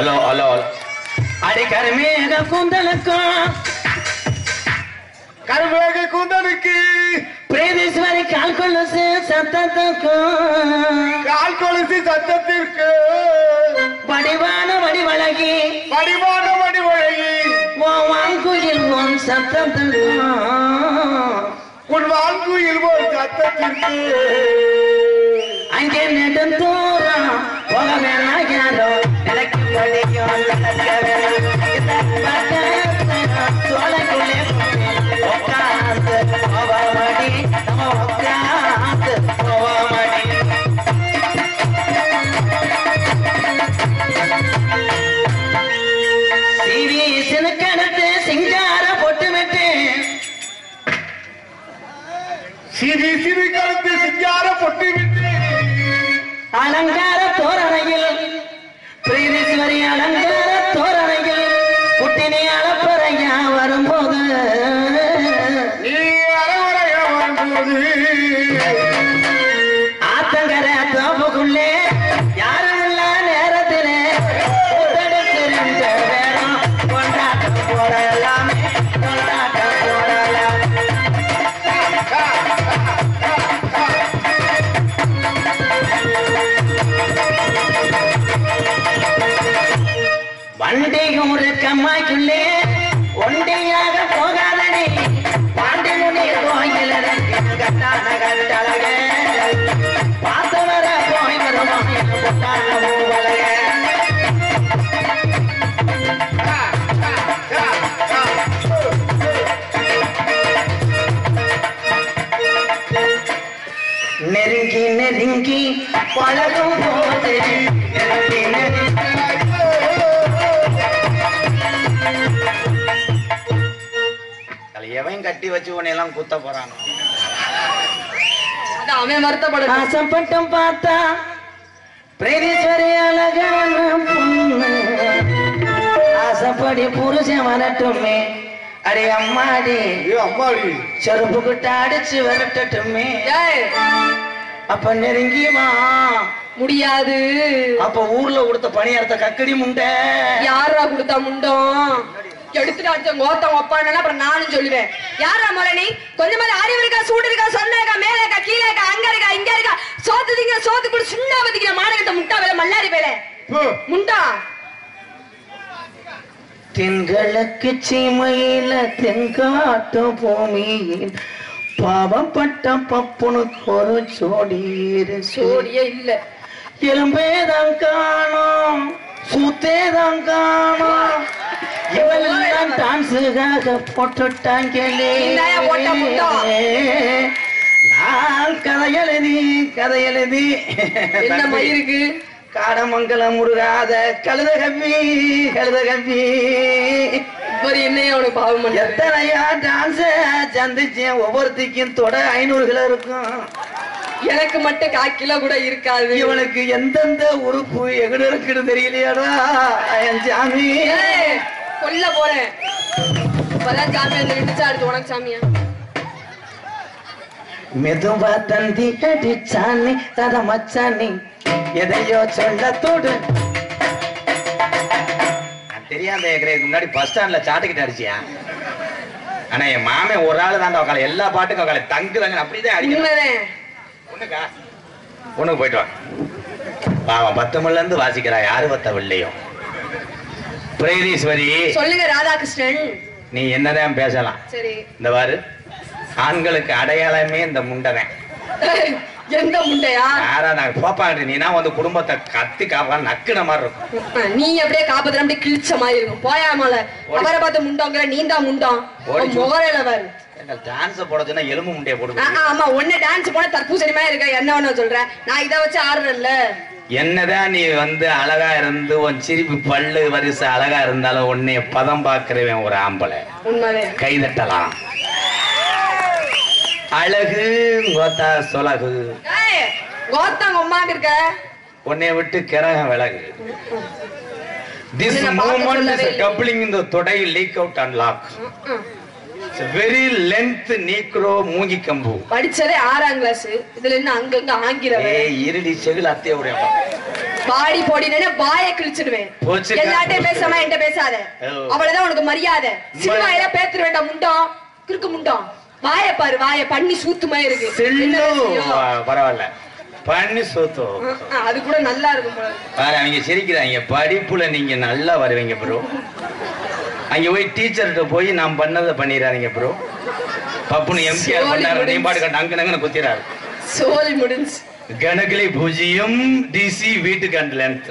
Hello hello அடி கருமேக கூந்தலுக்கும் கருமேக கூந்தலுக்கு பிரேதேஸ்வரி கால் கொலுசு சத்தத்துக்கும் வடிவான வடிவழகி உன் வாங்குயில் உன் சத்தத்துக்கும் உன் வாங்குயில் உன் சத்தத்திற்கு அங்கே நெடுந்தூரம் போக வேணாம் யாரோ எனக்கு படிக்கும் சோழக்குள்ளே உட்காந்து போவாமடி நம்ம உட்காந்து போவாமடி சீரியஸுக்கு அடுத்து சிங்கார பொட்டு விட்டு சிறு கருத்து சிங்கார பொட்டு விட்டு அலங்கார தோரணையில் பிரீதீஸ்வரி அலங்கார தோரணையில் குட்டினி அளப்பறையா வரும்போது நீ அறவரையா வரும்போது ஆத்தங்கர தோப்புக்குள்ளே யாரும் இல்ல நேரத்திலே ரெண்டு பேரும் கொண்டாட்டம் போடலாமே கொண்டாட்டம் போடலாம் வண்டியூர் கம்மாய்க்குள்ளே ஒண்டியாக போகாதனே பாண்டி முனி கோயில் கட்டான கட்டழக பார்த்து வர போய் வருவாங்க நெருங்கி நெருங்கி பழகும் போது நெருங்கி நெருங்கி எவன் கட்டி வச்சு உன்னையெல்லாம் குத்த போறானோ அவன் வருத்தப்பட ஆசைப்பட்டும் பார்த்தா பிரேதீஸ்வரி அழகான பொண்ணு ஆசைப்படி புருஷன் வரட்டுமே அடே அம்மாடி அம்மாடி செருப்பு கிட்ட அடிச்சு வரட்டுமே அப்ப நெருங்கி வா முடியாது அப்ப ஊர்ல கொடுத்த பணியாரத்தை கக்கடி முண்டை யாரா கொடுத்தா முண்டம் எடுத்துட்டு அடிச்ச கோத்தம் ஒப்பானா அப்புறம் நானும் சொல்லுவேன் யாரா மரணி கொஞ்சமாதிரி அறிவு இருக்கா சூடு இருக்கா சொன்ன இருக்கா மேல இருக்கா கீழே இருக்கா அங்க இருக்கா இங்க இருக்கா சோத்துதிங்க சோத்து கூட சுண்ணா பத்திக்கிற மானகத்தை முட்டா வேலை மல்லாரி வேலை முண்டா தென்கிழக்கு சீமையில தென்காட்டு பூமியில் பாவப்பட்ட பப்புனுக்கு ஒரு சோடியே இல்ல எலும்பேதான் காணோம் சூத்தேதான் காணோம் இவெல்லாம் டான்ஸுக்காக போட்டுட்டாங்களே நான் கதை எழுதி என்ன மயிருக்கு காடமங்கலம் முருகாத கழுத கம்பி என்னையா உனக்கு பாவம் எத்தனையா டான்ஸ சந்திச்சேன் ஒவ்வொருத்திக்கும் தொட 500 கிலோ இருக்கும் எனக்கு மட்டும் 1/4 கிலோ கூட இருக்காது இவனுக்கு எந்தெந்த உறுப்பு எங்கட இருக்குன்னு தெரியலையாடா என் சாமி கொல்ல போறேன் இப்பதான் சாமி வந்து விட்டுச்சா அடுத்து உனக்கு சாமியா மெதுவா தந்தி அடிச்சானி தத மச்சானி எதையோ சொல்ல தோடு தெரியாத ஏக்கறதுக்கு முன்னாடி பஸ் ஸ்டாண்ட்ல சாட்டுக்கிட்டு அடிச்சியா ஆனா என் மாமே ஒரு ஆள் தான் உக்கால எல்லா பாட்டுக்கும் உக்கால தங்கு அப்படிதான் அடிக்கிறேன் ஒண்ணுக்கு போயிட்டு வா பாவம் 10 மணில இருந்து வாசிக்கிறா யாரு பத்தவில்லையோ பிரேதீஸ்வரி சொல்லுங்க ராதாகிருஷ்ணன் நீ என்னதான் பேசலாம் சரி இந்த பாரு ஆண்களுக்கு அடையாளமே இந்த முண்டனை எந்த முண்டையா யாரா நான் போப்பாங்க நீனா வந்து குடும்பத்தை கத்தி காப்பா நக்குன மாதிரி இருக்கும் நீ அப்படியே காப்பத்துல அப்படியே கிழிச்ச மாதிரி இருக்கும் போயாமல அவரை பார்த்து முண்டோங்கிற நீந்தா முண்டோம் முகரையில பாரு டான்ஸ் போட சொன்னா எலும்பு முண்டைய போடுங்க ஆமா ஒண்ணு டான்ஸ் போட தர்பூசணிமா இருக்க என்ன ஒண்ணு சொல்றேன் நான் இதை வச்சு ஆடுறேன்ல என்னதான் நீ வந்து அழகா இருந்து உன் சிரிப்பு பல்லு வரிசை அழகா இருந்தாலும் உன்னைய பதம் பாக்குறவன் ஒரு ஆம்பளை உண்மையே கைதட்டலாம் அழகு கோத்தா சொலகு கோத்தாங்க உமாக்கு இருக்க உன்னை விட்டு கிரகம் விலகு This movement is coupling in the todai leak out and lock. It's a very length necro மூங்கி கம்பு. படிச்சதே 6ஆம் கிளாஸ். இதுல என்ன அங்கங்க ஆங்கிலம். ஏய் இருடி செவில் அத்தைய உடைய. பாடி போடினே வாயை கிழிச்சிடுவேன். எல்லாட்டையும் பேசாம என்கிட்ட பேசாத. அவ்வளவுதான் உனக்கு மரியாதை. சினிமாயில பேத்துற வேண்டாம் முண்டம் கிறுக்கு முண்டம். வாய பாரு, வாய பண்ணி சூத்துமா இருக்கு. பரவாயில்ல, பண்ணி சூத்து அது கூட நல்லா இருக்கும் பாரு. அவங்க சிரிக்கிறாங்க. படிப்புல நீங்க நல்லா வருவீங்க ப்ரோ. அங்க போய் டீச்சர்கிட்ட போய் நான் பண்ணதை பண்ணிடுறாங்க ப்ரோ. பப்புனு எம்ஜிஆர் பண்ணாரு, நீம்பாடு கட்ட அங்க நங்கன குத்திராரு. சோலி முடிஞ்சு கணக்கிலே பூஜ்ஜியம் டிசி வீட்டுக்கு அண்ட் லென்த்.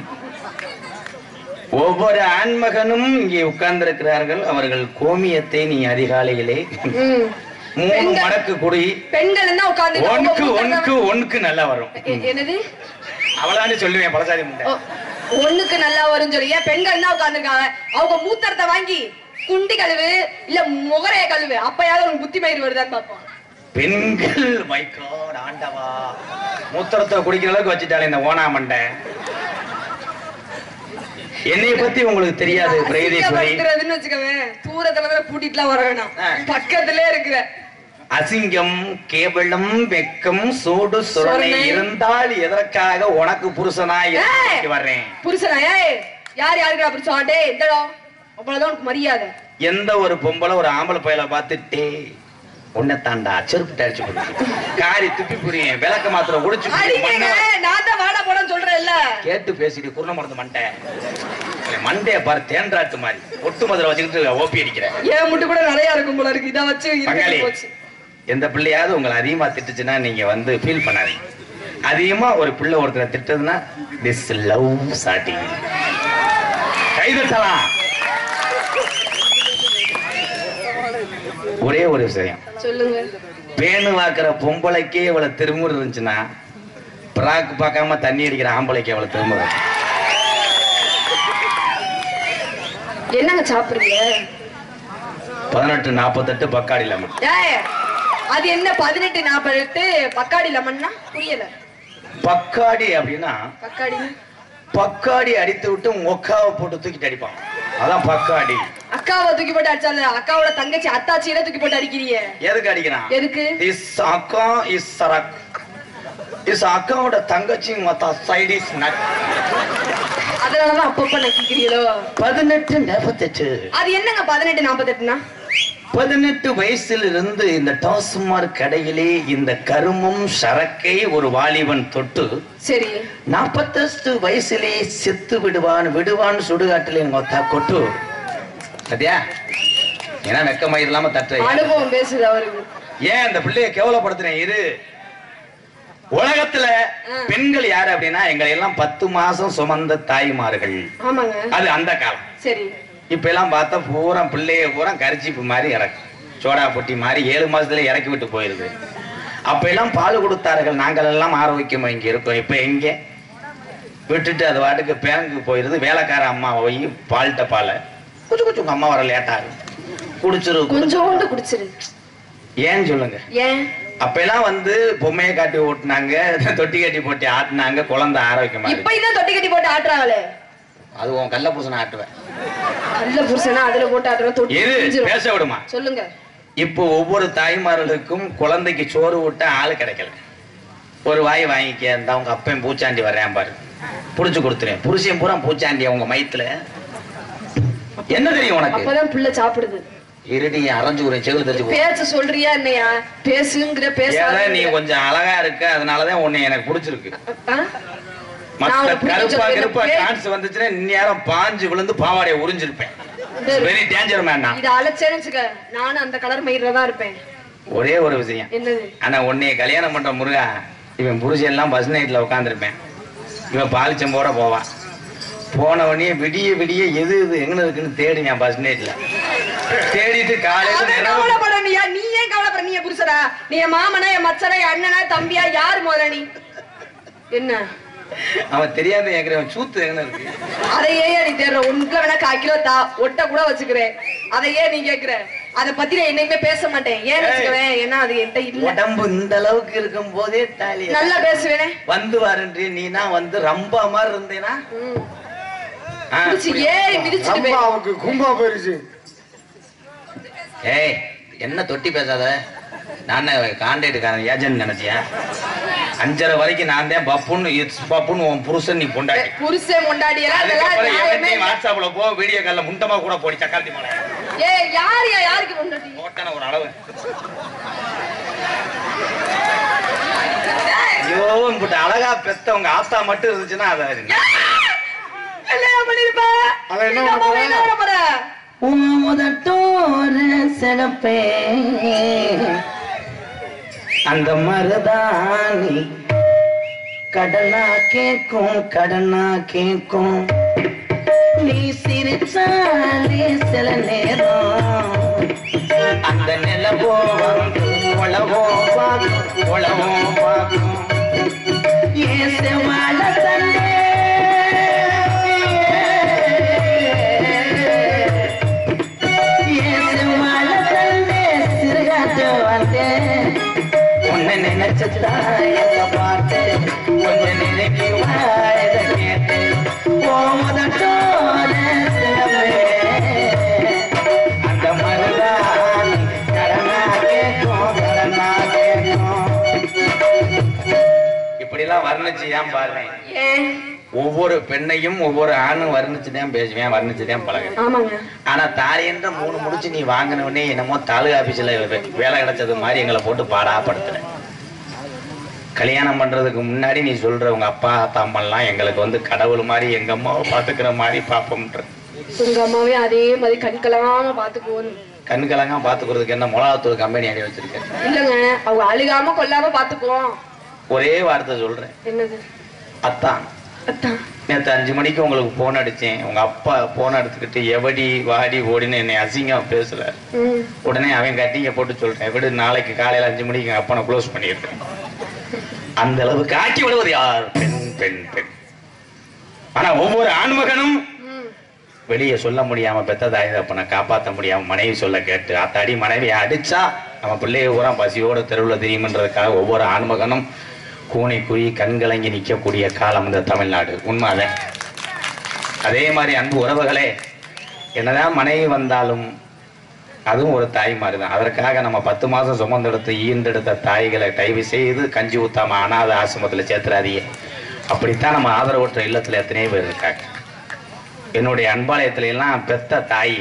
ஒவ்வொரு ஆண்மகனும் இங்கே உட்கார்ந்து இருக்கிறார்கள். அவர்கள் கோமியத்தை நீ அதிகாலையிலே 3 மடக்கு குடி. பெண்கள் என்ன உட்கார்ந்து ஒன்னுக்கு நல்லா வரும். என்னது அவளான்னு சொல்லுவேன் பலசாரி முண்டை. ஒண்ணுக்கு நல்லா வரும் சொல்லியா? பெண்கள் என்ன உட்கார்ந்துருக்காங்க, அவங்க மூத்தரத்தை வாங்கி குண்டி கழுவு இல்ல முகரைய கழுவு, அப்பயாவது உனக்கு புத்தி மயிர் வருதான்னு பாப்போம். பெண்கள் மைக்காட் ஆண்டவா, மூத்திரத்தை குடிக்கிற அளவுக்கு வச்சுட்டாலே இந்த ஓனா மண்டை. என்னைய பத்தி உங்களுக்கு தெரியாது தூரத்துல கூட்டிட்டுலாம் வர வேணாம், பக்கத்திலே இருக்கிற. அசிங்கம், கேவலம், வெக்கம், சூடு சுரணை இருந்தால் எதற்காக உனக்கு புருஷனாய் வர்றேன்? புருஷனா? யார் யாருக்கா புருஷன்? டே எந்தடா, அவ்வளவுதான் உனக்கு மரியாதை. எந்த ஒரு பொம்பளை ஒரு ஆம்பளை பையலை பார்த்துட்டே உன்னை தாண்டா செருப்பு அடிச்சு காரி துப்பி புரியும், விளக்க மாத்திரம் ஒடிச்சு நான் தான் வாடா போட சொல்றேன். கேட்டு பேசிட்டு குருண மருந்து மண்டைய பாரு, தேன்றாட்டு மாதிரி ஒட்டு மதுரை வச்சுக்கிட்டு ஓப்பி அடிக்கிறேன். ஏன் முட்டு கூட நிறைய இருக்கும் போல இருக்கு. இதை வச்சு எந்த பிள்ளையாவது உங்களை அதிகமா திட்டுச்சுன்னா நீங்க வந்து ஃபீல் பண்ணாதீங்க. அதிகமா ஒரு பிள்ளை ஒருத்தரை திட்டுதுன்னா திஸ் லவ் சாட்டிங் கைதட்டலாம். ஒரே ஒரு விஷயம் சொல்லுங்க. பேணு வாக்குற பொம்பளைக்கே இவ்வளவு திருமுறை இருந்துச்சுன்னா பிராக்கு பார்க்காம தண்ணி அடிக்கிற ஆம்பளைக்கு எவ்வளவு திருமுறை. என்னங்க சாப்பிடுறீங்க? 1848 பக்காடி லெமன். அது என்ன 1848 பக்காடி லெமன்னா புரியல. பக்காடி அப்படின்னா பக்காடி அடித்து விட்டு மொக்காவை போட்டு தூக்கிட்டு அடிப்பான், அதான் பக்காடி. அக்காவை தூக்கி போட்டு அடிச்சால, அக்காவோட தங்கச்சி அத்தாச்சியில தூக்கி போட்டு அடிக்கிறீங்க. எதுக்கு அடிக்கிறான்? எதுக்கு? இஸ் அக்கா இஸ் சரக். இஸ் அக்காவோட தங்கச்சி மொத்த சைட் இஸ் நட். அதனாலதான் அப்பப்ப நக்கிக்கிறீங்களோ? 1848. அது என்னங்க 1848னா? 18 வயசில் இருந்து இந்த டாஸ்மார்க் கடையிலே இந்த கருமம் சரக்கை ஒரு வாலிபன் தொட்டு, சரி 48 வயசிலே செத்து விடுவான் சுடுகாட்டிலே மொத்தா கொட்டு. சரியா? ஏன்னா வெக்கமயிர் இல்லாம தட்டுற அனுபவம் பேசுது அவருக்கு. ஏன் அந்த பிள்ளைய கேவலப்படுத்துறேன்? இரு. உலகத்துல பெண்கள் யாரு அப்படின்னா எங்களை எல்லாம் 10 மாசம் சுமந்த தாய்மார்கள். அது அந்த காலம். சரி. இப்ப எல்லாம் பார்த்தா பூரா பிள்ளைய பூரா கரிச்சிப்பு மாதிரி இறக்கு, சோடா பொட்டி மாதிரி 7 மாசத்துல இறக்கி விட்டு போயிருது. அப்ப எல்லாம் பால் கொடுத்தார்கள், நாங்கள் எல்லாம் ஆரோக்கியமா இங்க இருக்கோம். இப்ப எங்க விட்டுட்டு அது வாட்டுக்கு பேங்க்கு போயிருது. வேலைக்கார அம்மா போய் பால்ட்ட பாலை கொஞ்சம் உங்க அம்மா வர லேட்டாரு குடிச்சிரு, கொஞ்சோண்டு குடிச்சிரு. ஏன்னு சொல்லுங்க. ஏன்? அப்ப எல்லாம் வந்து பொம்மையை காட்டி ஓட்டுனாங்க, தொட்டி கட்டி போட்டு ஆட்டினாங்க, குழந்தை ஆரோக்கியமா. இப்ப இதான் தொட்டி கட்டி போட்டு ஆட்டுறாங்களே, அது உன் கள்ள புருஷனை ஆட்டுவேன். கள்ள புருஷனா அதுல போட்டு ஆட்டுறேன். பேச விடுமா? சொல்லுங்க. இப்போ ஒவ்வொரு தாய்மார்களுக்கும் குழந்தைக்கு சோறு ஊட்ட ஆளு கிடைக்கல. ஒரு வாய் வாங்கிக்க, இந்த அவங்க அப்பன் பூச்சாண்டி வர்றேன் பாரு, புடிச்சு கொடுத்துறேன். புருஷன் பூரா பூச்சாண்டி அவங்க மயத்துல. என்ன தெரியும் உனக்கு? அப்பதான் பிள்ளை சாப்பிடுது. இருடி அரைஞ்சு ஒரு செகுல தெரிஞ்சு பேச சொல்றியா என்னையா? பேசுங்கிற பேசாத. நீ கொஞ்சம் அழகா இருக்க, அதனாலதான் உன்னை எனக்கு பிடிச்சிருக்கு. மத்த கருப்பா கருப்பா டான்ஸ் வந்துச்சுன்னா இந்நேரம் பாஞ்சு விழுந்து பாவாடைய உறிஞ்சிருப்பேன். Very danger man. இது அலச்சேன்னு நானும் அந்த கலர் மயிரா தான் இருப்பேன். ஒரே ஒரு விஷயம் என்னது? ஆனா உன்னைய கல்யாணம் பண்ற முருகா, இவன் புருஷன் எல்லாம் பஸ் நைட்ல உட்காந்துருப்பேன். இவன் பாலிச்சம்போட போவான். போன உடனே விடிய விடிய எது எது எங்க இருக்குன்னு தேடுங்க பஸ் நைட்ல. தேடிட்டு காலையில நீ ஏன் கவலைப்படுற? நீ புருஷரா? நீ மாமனா, என் மச்சனா, அண்ணனா, தம்பியா, யாரு முதல்ல? நீ என்ன அவன் தெரியாத கேக்குறேன். சூத்து எங்க இருக்கு? அதையே நீ தேடுற. உனக்கு வேணா 1/4 கிலோ தா, ஒட்ட கூட வச்சுக்கிறேன். அதையே நீ கேக்குற. அத பத்தி நான் என்னைக்குமே பேச மாட்டேன். ஏன் வச்சுக்குவேன்? ஏன்னா அது என்கிட்ட இல்ல. உடம்பு இந்த அளவுக்கு இருக்கும் போதே தாலி நல்லா பேசுவேனே. வந்து வரன்றி நீனா வந்து ரம்பா மாதிரி இருந்தேனா ஏறி மிதிச்சுட்டு கும்பா போயிருச்சு. ஏய் என்ன தொட்டி பேசாத. நான் கான்ட்ராக்டுக்காரன் ஏஜென்ட் நினைச்சியா? 5:30 வரைக்கும் நான் தான் பப்புன்னு உன் புருஷன் நீ பொண்டாட்டி. புருஷன் பொண்டாட்டி வாட்ஸ்அப்ல போ, வீடியோ கால்ல முண்டமா கூட போடி சக்காத்தி போல. யாருக்கு பொண்டாட்டி போட்டான ஒரு அளவு. ஐயோ இப்படி அழகா பெத்த உங்க ஆத்தா மட்டும் இருந்துச்சுன்னா அதை அந்த மருதாணி கடனா கேக்கும் கடனா கேக்கும் நீ சிரிச்சாலே சில நேரம் அந்த நிலவோ வந்து உழவோ பார்க்கும் உழவோ பார்க்கும் ஏசு வாழ தந்தே ஏசு வாழ தந்தே சிறுகாட்டு வந்தேன் உன்னை நினைச்சதா எந்த பாட்டு கொஞ்சம் நினைக்குமா இதை கேட்டு போமதட்டோட சிலவே அந்த மருதான் கடனா கேட்கும் கடனா கேட்கும். இப்படிலாம் வர்ணிச்சு ஏன் பாருங்க, ஒவ்வொரு பெண்ணையும் ஒவ்வொரு ஆணும் வர்ணிச்சுதான் பேசுவேன், வர்ணிச்சுதான் பழகுறேன். ஆனா தாரியன்ற 3 முடிச்சு நீ வாங்கினவனே என்னமோ தாலுகா ஆபீஸ்ல வேலை கிடைச்சது மாதிரி எங்களை போட்டு பாடாப்படுத்துற. கல்யாணம் பண்றதுக்கு முன்னாடி நீ சொல்ற உங்க அப்பா அம்மாலாம் எங்களுக்கு வந்து கடவுள் மாதிரி எங்க அம்மாவை பாத்துக்கிற மாதிரி பாப்போம்ன்ற. உங்க அம்மாவே அதே மாதிரி கண்கலங்காம பாத்துக்குவோம். கண்கலங்காம பாத்துக்கிறதுக்கு என்ன மிளகாத்தூள் கம்பெனி அடி வச்சிருக்கேன்? இல்லங்க, அவங்க அழுகாம கொல்லாம பாத்துக்குவோம். ஒரே வார்த்தை சொல்றேன். என்னது? அத்தான். நேற்று 5 மணிக்கு உங்களுக்கு போன் அடிச்சேன். உங்க அப்பா போன் எடுத்துக்கிட்டு எவடி வாடி ஓடின்னு என்னை அசிங்கம் பேசல. உடனே அவன் கட்டிங்க போட்டு சொல்றேன், விடு நாளைக்கு காலையில 5 மணிக்கு எங்க அப்பனை க்ளோஸ் பண்ணிடுறேன். அந்த அளவுக்கு ஆக்கி விடுவது யார்? பெண் பெண் பெண். ஆனா ஒவ்வொரு ஆண்மகனும் வெளியே சொல்ல முடியாம பெத்த தாய் தப்பனை காப்பாற்ற முடியாம மனைவி சொல்ல கேட்டு அத்தாடி மனைவியை அடிச்சா நம்ம பிள்ளைய பூரா பசியோட தெருவில் தெரியுமன்றதுக்காக ஒவ்வொரு ஆண்மகனும் கூனி குழி கண்கலங்கி நிற்கக்கூடிய காலம் இந்த தமிழ்நாடு. உண்மைதான். அதே மாதிரி அன்பு உறவுகளே, என்னதான் மனைவி வந்தாலும் அதுவும் ஒரு தாய் மாதிரி தான். அதற்காக நம்ம 10 மாதம் சுமந்தெடுத்து ஈண்டெடுத்த தாய்களை தயவு செய்து கஞ்சி ஊத்தாம அனாத ஆசிரமத்தில் சேர்த்துறாதீங்க. அப்படித்தான் நம்ம ஆதரவற்ற இல்லத்துல எத்தனையோ பேர் இருக்காங்க. என்னுடைய அன்பாலயத்துல எல்லாம் பெத்த தாய்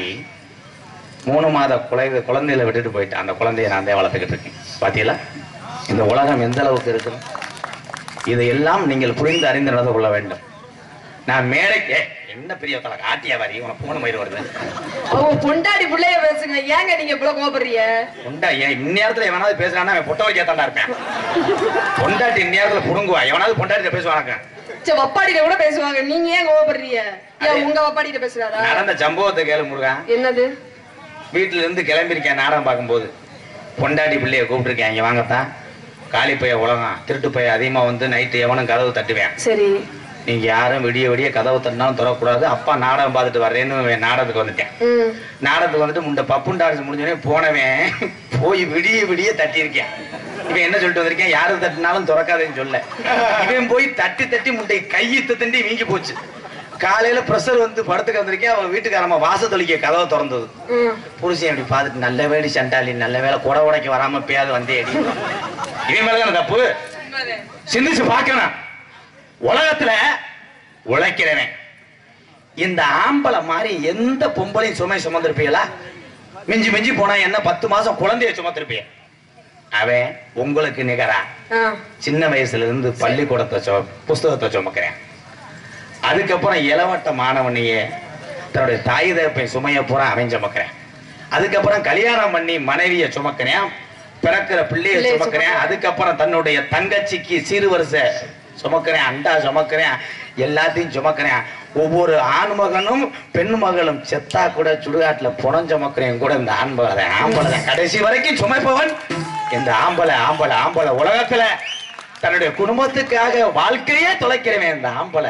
3 மாத குழந்தையில விட்டுட்டு போயிட்டேன். அந்த குழந்தைய நான் தான் வளர்த்துக்கிட்டு இருக்கேன். பாத்தீங்களா இந்த உலகம் எந்த அளவுக்கு இருக்கு? இதையெல்லாம் நீங்கள் புரிந்து அறிந்து நடந்து கொள்ள வேண்டும். நான் மேடைக்கு என்ன பெரிய ஆட்டியா வாரி உனக்கு போன மயிறு வருது. பொண்டாடி பிள்ளைய பேசுங்க, ஏங்க நீங்க இவ்வளவு கோபப்படுறீங்க? பொண்டா இந்நேரத்துல எவனாவது பேசுறான்னா அவன் பொட்ட வைக்க தாண்டா இருப்பேன். பொண்டாட்டி இந்நேரத்துல புடுங்குவா, எவனாவது பொண்டாட்டி பேசுவாங்க. சரி, வப்பாடியில கூட பேசுவாங்க, நீங்க ஏன் கோபப்படுறீங்க? ஏன் உங்க வப்பாடியில பேசுறாரா? நடந்த சம்பவத்தை கேளு முருகா. என்னது? வீட்டுல இருந்து கிளம்பியிருக்கேன். நாடகம் பார்க்கும்போது பொண்டாட்டி பிள்ளைய கூப்பிட்டுருக்கேன், இங்க வாங்கத்தான் காலி பைய உலகம் திருட்டு பைய அதிகமா வந்து நைட்டு எவனும் கதவு தட்டுவேன். சரி, நீங்க யாரும் விடிய விடிய கதவு தட்டினாலும் தொடக்கூடாது. அப்பா நாடகம் பார்த்துட்டு வர்றேன்னு நாடகத்துக்கு வந்துட்டேன். நாடகத்துக்கு வந்துட்டு முண்ட பப்புன் டான்ஸ் முடிஞ்சோடனே போனவன் போய் விடிய விடிய தட்டி இருக்கேன். இவன் என்ன சொல்லிட்டு வந்திருக்கேன், யாரு தட்டினாலும் திறக்காதுன்னு சொல்ல. இவன் போய் தட்டி தட்டி முண்டை கையிட்டு தண்டி வீங்கி போச்சு. காலையில பிரஷர் வந்து படத்துக்கு வந்திருக்கேன். அவன் வீட்டுக்காரமா வாசத்தொலிக்க கதவை திறந்தது. புருஷன் அப்படி பார்த்துட்டு நல்ல வேடி சண்டாளி, நல்ல வேலை குட உடைக்க வராம பேயாது வந்தே அடி. இவன் மேலதான தப்பு. சிந்திச்சு பார்க்கணும். உலகத்துல உழைக்கிறவன் இந்த ஆம்பளை மாதிரி எந்த பொம்பளையும் சுமை சுமந்திருப்பீங்களா? மிஞ்சி மிஞ்சி போனா என்ன 10 மாசம் குழந்தைய சுமந்திருப்பீங்க. அவன் உங்களுக்கு நிகரா சின்ன வயசுல இருந்து பள்ளிக்கூடத்தை புஸ்தகத்தை சுமக்கிறேன். அதுக்கப்புறம் இளவட்ட மாணவனையே தன்னுடைய தாய் தகப்பை சுமைய பூரா அவன் சுமக்கிறேன். அதுக்கப்புறம் கல்யாணம் பண்ணி மனைவியை சுமக்கிறேன், பிறக்கிற பிள்ளைய சுமக்கிறேன். அதுக்கப்புறம் தன்னுடைய தங்கச்சிக்கு சீர்வரிசை சுமக்கிறேன், அண்டா சுமக்கிறேன், எல்லாத்தையும் சுமக்கிறேன். ஒவ்வொரு ஆண்மகனும் பெண் மகளும் செத்தா கூட சுடுகாட்டுல புனம் சுமக்கிறேன் கூட இந்த ஆண்மகளை ஆம்பளை கடைசி வரைக்கும் சுமைப்பவன் இந்த ஆம்பளை. ஆம்பளை ஆம்பளை உலகத்துல தன்னுடைய குடும்பத்துக்காக வாழ்க்கையே தொலைக்கிறவன் இந்த ஆம்பளை.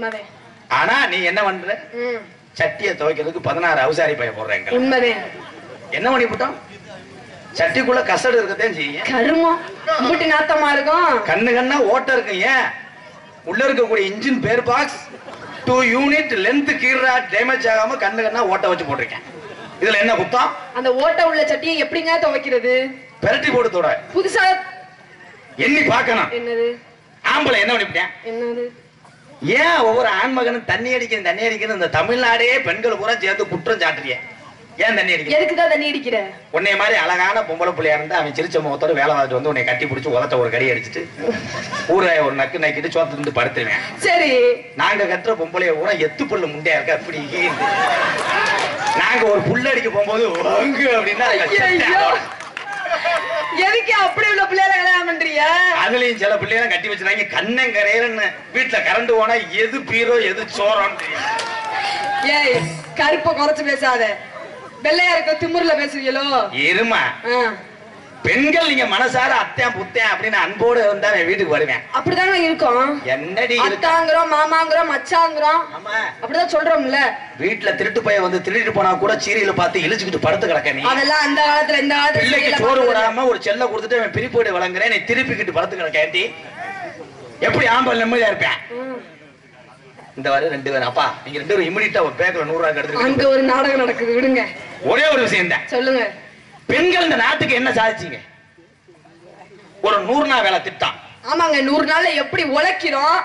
ஆனா நீ என்ன பண்ற? சட்டியை துவைக்கிறதுக்கு 16 அவசாரி பைய போடுறேன். என்ன பண்ணி போட்டோம்? சட்டிக்குள்ள கசடு இருக்கத்தான் செய்யும். நாத்தமா இருக்கும். கண்ணு கண்ணா ஓட்ட இருக்கு. ஏன் உள்ள இருக்கக்கூடிய இன்ஜின் பேர் பாக்ஸ் 2 யூனிட் லென்த் கீழே டேமேஜ் ஆகாம கண்ணு கண்ணா ஓட்ட வச்சு போட்டிருக்கேன். இதுல என்ன குத்தம்? அந்த ஓட்ட உள்ள சட்டியை எப்படிங்க துவைக்கிறது? பெரட்டி போட்டு தொட. புதுசா எண்ணி பார்க்கணும். என்னது ஆம்பளை என்ன பண்ணிவிட்டேன்? என்னது? ஏன் ஒவ்வொரு ஆண்மகனும் தண்ணி அடிக்கணும் இந்த தமிழ்நாடே பெண்கள் பூரா சேர்ந்து குற்றம் சாட்டுறிய? ஏன் தண்ணி அடிக்க? எதுக்குதான் தண்ணி அடிக்கிற? உன்னை மாதிரி அழகான பொம்பளை பிள்ளையா இருந்தா அவன் சிரிச்ச முகத்தோட வேலை பார்த்துட்டு வந்து உன்னை கட்டி பிடிச்சி உதட்ட ஒரு கடி அடிச்சுட்டு ஊரை ஒரு நக்கு நக்கிட்டு சோத்து இருந்து படுத்துருவேன். சரி, நாங்க கட்டுற பொம்பளைய பூரா எத்து புல்லு முண்டையா இருக்க அப்படி. நாங்க ஒரு புல்ல அடிக்க போகும்போது அப்படின்னா எதுக்கு அப்படி உள்ள பிள்ளைகளை கல்யாணம் பண்றீங்க? அதுலயும் சில பிள்ளைகளை கட்டி வச்சிருக்காங்க கண்ணங்கரையன்னு. வீட்டுல கரண்ட் போனா எது பீரோ எது சோறோன்னு தெரியும். ஏய், கருப்ப குறைச்சு பேசாத. வெள்ளையா இருக்க திமுறல பேசுறீங்களோ? இருமா, பெண்கள் நீங்க மனசார அத்தையான் புத்தேன் அப்படின்னு அன்போடு வந்தா வீட்டுக்கு வருவேன். அப்படிதாங்க இருக்கும். என்னடி அத்தாங்கிறோம், மாமாங்கிறோம், மச்சாங்கிறோம். அப்படிதான் சொல்றோம்ல. வீட்டுல திருட்டு பைய வந்து திருட்டு போனா கூட சீரியல பார்த்து இழுச்சுக்கிட்டு படுத்து கிடக்க நீ. அதெல்லாம் அந்த காலத்துல இந்த காலத்துல பிள்ளைக்கு சோறு விடாம ஒரு செல்ல கொடுத்துட்டு அவன் பிரிப்போடு வழங்குறேன், நீ திருப்பிக்கிட்டு படுத்து கிடக்கேன்டி. எப்படி ஆம்பல் நிம்மதியா இருப்பேன்? இந்த வாரம் 2 பேரும் அப்பா நீங்க 2 பேரும் இமிடியட்டா ஒரு பேக்ல 100 ரூபாய் எடுத்து அங்க ஒரு நாடகம் நடக்குது, விடுங்க. ஒரே ஒரு விஷயம் தான் சொல்லுங்க. பெண்கள் இந்த நாட்டுக்கு என்ன சாதிச்சீங்க? ஒரு 100 நாள் வேலை திட்டம். ஆமாங்க, 100 நாள்ல எப்படி உழைக்கிறோம்,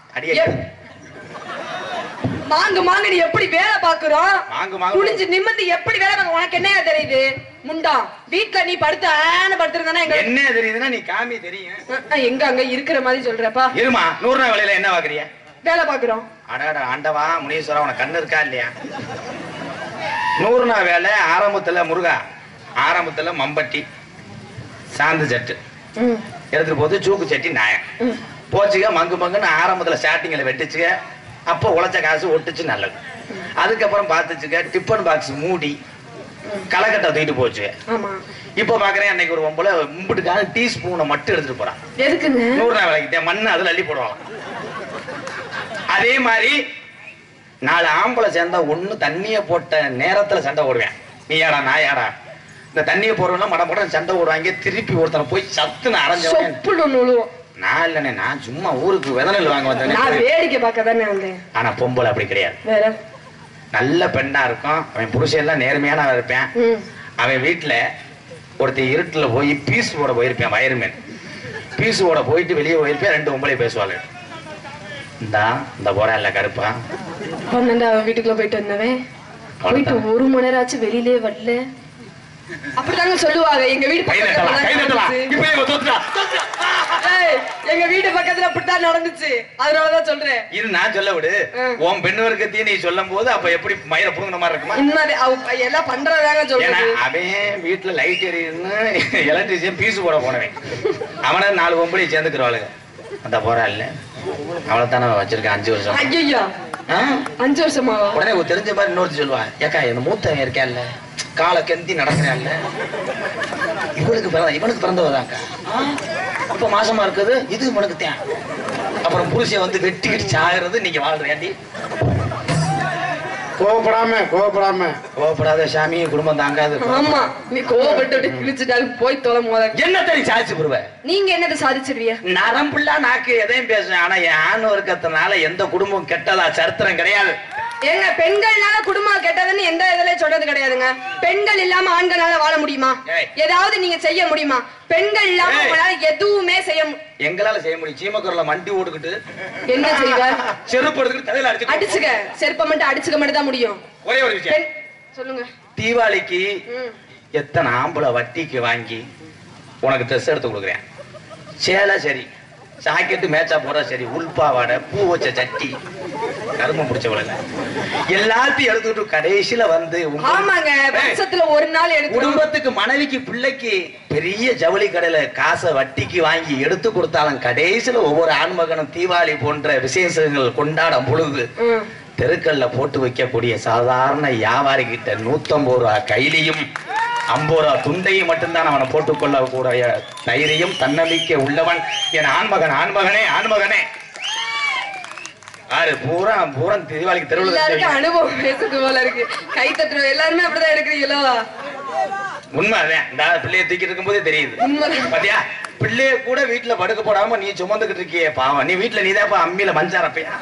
மாங்கு நீ எப்படி வேலை பாக்குறோம், குனிஞ்சு நிமிர்ந்து எப்படி வேலை பார்க்க உனக்கு என்ன தெரியுது? முண்டா வீட்டுல நீ படுத்திருந்தானா என்ன தெரியுதுன்னா நீ காமி தெரியும். எங்க அங்க இருக்கிற மாதிரி சொல்றப்பா. இருமா, 100 நாள் வேலையில என்ன பாக்குறிய? வேலை பாக்குறோம். அடாடா ஆண்டவா முனீஸ்வரா, உனக்கு கண்ணு இருக்கா இல்லையா? 100 நாள் வேலை ஆரம்பத்துல முருகா, ஆரம்பத்துல மம்பட்டி சாந்து சட்டு எடுத்துட்டு போது சூக்கு சட்டி நாயம் போச்சுக்க மங்கு மங்குன்னு ஆரம்பத்துல ஸ்டார்டிங்ல வெட்டுச்சுக்க. அப்ப உழைச்ச காசு ஒட்டுச்சு, நல்லது. அதுக்கப்புறம் பார்த்துச்சுக்க டிஃபன் பாக்ஸ் மூடி களைக்கட்டை தூக்கிட்டு போச்சு. இப்ப பாக்குறேன் அன்னைக்கு ஒரு பொம்பளை மும்பிட்டுக்காக டீ ஸ்பூனை மட்டும் எடுத்துட்டு போறான். எதுக்குங்க? 100 நாள் வேலைக்கு மண்ணு அதுல அள்ளி போடுவாங்க. அதே மாதிரி 4 ஆம்பளை சேர்ந்தா ஒண்ணு தண்ணிய போட்ட நேரத்துல சண்டை போடுவேன். நீ யாடா நான் யாடா, இந்த தண்ணிய போடுறோம்னா மட சண்டை போடுவாங்க. திருப்பி ஒருத்தனை போய் சத்துன்னு அரைஞ்சவன் நான் இல்லனே, நான் சும்மா ஊருக்கு விதநெல் வாங்க வந்தேன், வேடிக்கை பார்க்க தானே வந்தேன். ஆனா பொம்பளை அப்படி கிடையாது. நல்ல பெண்ணா இருக்கும். அவன் புருஷன் எல்லாம் நேர்மையான இருப்பேன். அவன் வீட்டுல ஒருத்தர் இருட்டுல போய் பீஸ் போட போயிருப்பேன். வயர்மேன் பீஸ் போட போயிட்டு வெளியே போயிருப்பேன். 2 பொம்பளை பேசுவாங்க. இந்த போறா இல்ல கருப்பா 12 வீட்டுக்குள்ள போயிட்டு வந்தவன் போயிட்டு 1 மணி நேரம் ஆச்சு வெளியிலே வரல. அப்படிதாங்க சொல்லுவாங்க. எங்க வீடு எங்க வீட்டு பக்கத்துல அப்படித்தான் நடந்துச்சு. அதனாலதான் சொல்றேன். இது நான் சொல்ல விடு. உன் பெண்ணு வர்க்கத்தையும் நீ சொல்லும் போது அப்ப எப்படி மயிர புடுங்கின மாதிரி இருக்குமா? உண்மை எல்லாம் பண்றதாங்க சொல்றேன். அவன் வீட்டுல லைட் எரியுன்னு எலக்ட்ரிஷியன் பீஸ் போட போனவன். அவன 4 பொம்பளை சேர்ந்துக்கிறவாளுங்க. அந்த போறா இல்ல அவளை தானே வச்சிருக்கேன் 5 வருஷம். ஐயா 5 வருஷமா? உடனே தெரிஞ்ச மாதிரி இன்னொருத்தி சொல்லுவான், ஏக்கா இந்த மூத்தவன் இருக்கேன்ல காலை கெந்தி நடக்கிறான்ல இவனுக்கு பிறந்தவதாக்கா. இப்ப மாசமா இருக்குது இது இவனுக்கு தேன். அப்புறம் புருஷன் வந்து வெட்டிக்கிட்டு சாகிறது. நீங்க வாழ்றேன்டி. கோவப்படாத சாமி, குடும்பம் தாங்காது. ஆமா, நீ கோவப்பட்டு கிழிச்சிட்டாலும் போய் தொலை. என்ன தெரியும் சாதிச்சு புருவ? நீங்க என்னது சாதிச்சிருவிய? நரம்புள்ளா நாக்கு எதையும் பேசுவேன். ஆனா என் ஆண் வர்க்கத்தினால எந்த குடும்பம் கெட்டதா சரித்திரம் கிடையாது. ஏங்க பெண்கள்னால குடும்பம் கெட்டதுன்னு எந்த இதுலயும் சொல்றது கிடையாதுங்க. பெண்கள் இல்லாம ஆண்களால வாழ முடியுமா? ஏதாவது நீங்க செய்ய முடியுமா? பெண்கள் இல்லாம உங்களால எதுவுமே எங்களால செய்ய முடியும். சீமக்கரல மண்டி ஓடுக்கிட்டு என்ன செய்வார்? செருப்பு எடுத்துட்டு தலையில அடிச்சுக்க. செருப்பை மட்டும் அடிச்சுக்க மட்டும் தான் முடியும். ஒரே ஒரு விஷயம் சொல்லுங்க. தீபாவளிக்கு எத்தனை ஆம்பளை வட்டிக்கு வாங்கி உனக்கு ட்ரெஸ் எடுத்து கொடுக்குறேன். சேலை சரி, ஜாக்கெட்டு மேட்சா போற சரி, உள்பாவாடை, பூ வச்ச சட்டி, கருமம் பிடிச்சவள எல்லாத்தையும் எடுத்துக்கிட்டு கடைசியில வந்து வருஷத்துல ஒரு நாள் குடும்பத்துக்கு மனைவிக்கு பிள்ளைக்கு பெரிய ஜவுளி கடையில காசை வட்டிக்கு வாங்கி எடுத்து கொடுத்தாலும் கடைசியில ஒவ்வொரு ஆண்மகனும் தீபாவளி போன்ற விசேஷங்கள் கொண்டாடும் பொழுது தெருக்கல்ல போட்டு வைக்கக்கூடிய சாதாரண வியாபாரி கிட்ட 150 ரூபா கைலியும் 50 ரூபா துண்டையும் மட்டும்தான் அவனை போட்டுக்கொள்ள கூடிய தைரியம் தன்னம்பிக்கை உள்ளவன் என் ஆண்மகனே. பூரா தீபாவளிக்கு தெருவில் அனுபவம் பேசுறது போல இருக்கு. கை தட்டுறோம் எல்லாருமே அப்படிதான் எடுக்கிறீங்களோ? உண்மைதான். இந்த பிள்ளைய தூக்கிட்டு இருக்கும் போதே தெரியுது. பாத்தியா, பிள்ளைய கூட வீட்டுல படுக்க போடாம நீ சுமந்துகிட்டு இருக்கியே பாவம். நீ வீட்டுல நீதான் அம்மியில மஞ்சாரப்பையா?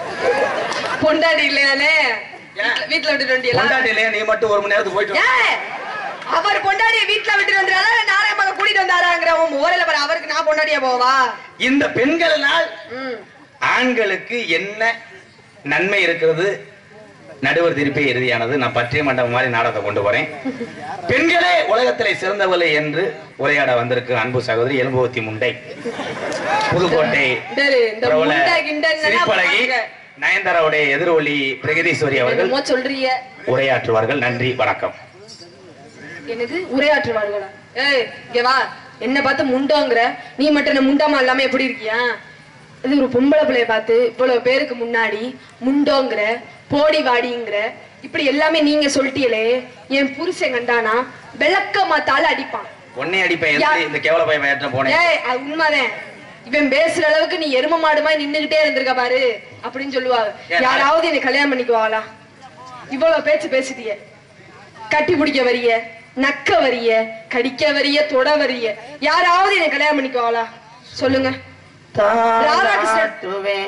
பொண்டாடி இல்லையானே வீட்டுல விட்டுட்டு பொண்டாடி இல்லையா? நீ மட்டும் 1 மணி நேரத்துக்கு போயிட்டு அவர் பொண்டாடிய வீட்டுல விட்டு வந்துறாரா நாராயணமாக கூட்டிட்டு வந்தாராங்கிற உன் ஓரல பாரு அவருக்கு நான் பொண்டாடியா போவா இந்த பெண்களால் ஆண்களுக்கு என்ன நன்மை இருக்கிறது நடுவர் திருப்பே இறுதியானது. நான் பற்றிய மண்டபம் மாதிரி நாடகத்தை கொண்டு போறேன். பெண்களே உலகத்திலே சிறந்தவளை என்று உரையாட வந்திருக்கு அன்பு சகோதரி எலும்புவத்தி முண்டை புதுக்கோட்டை சிரிப்பழகி நயன்தாராவுடைய எதிரொலி பிரகதீஸ்வரி அவர்கள் சொல்றீங்க உரையாற்றுவார்கள். நன்றி வணக்கம். என்னது உரையாற்றுவார்களா? ஏய் இங்க வா, என்ன பார்த்து முண்டோங்கிற நீ மட்டும் முண்டாமா இல்லாம எப்படி இருக்கியா? இது ஒரு பொம்பளை பிள்ளைய பார்த்து இவ்வளவு பேருக்கு முன்னாடி முண்டோங்கிற போடி வாடிங்கிற இப்படி எல்லாமே நீங்க சொல்லிட்டீங்களே. என் புருஷன் கண்டானா விளக்க மாத்தால அடிப்பான். உன்னை அடிப்பேன். இந்த கேவல பையன் ஏற்ற போனேன். ஏய் அது உண்மைதான். இவன் பேசுற அளவுக்கு நீ எரும மாடுமா நின்னுகிட்டே இருந்திருக்க பாரு அப்படின்னு சொல்லுவாங்க. யாராவது என்னை கல்யாணம் பண்ணிக்குவாங்களா? இவ்வளவு பேச்சு பேசுதிய, கட்டி பிடிக்க வரிய, நக்க வரிய, கடிக்க வரிய, தொட வரிய, யாராவது என்னை கல்யாணம் பண்ணிக்குவாங்களா சொல்லுங்க? ராதாகிருஷ்ணன்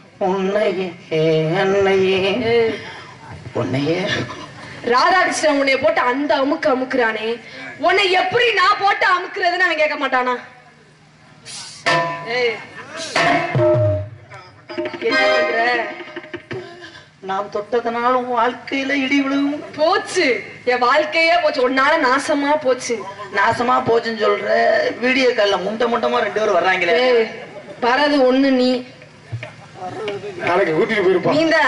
ராதாகிருஷ்ணன் உன்னை போட்டு அந்த அமுக்கு அமுக்குறானே, உன்னை எப்படி நான் போட்டு அமுக்குறதுன்னு அவன் கேட்க மாட்டானா? என்ன பண்ற? நான் தொட்டதனால உன் வாழ்க்கையில இடி விழுகும். போச்சு, என் வாழ்க்கையே போச்சு. உன்னால நாசமா போச்சு. நாசமா போச்சுன்னு சொல்ற. வீடியோ கால்ல முண்டமா 2 பேரும் வர்றாங்களே. வரது ஒண்ணு நீ நாளைக்கு கூட்டிட்டு போயிருப்பான். நீதான்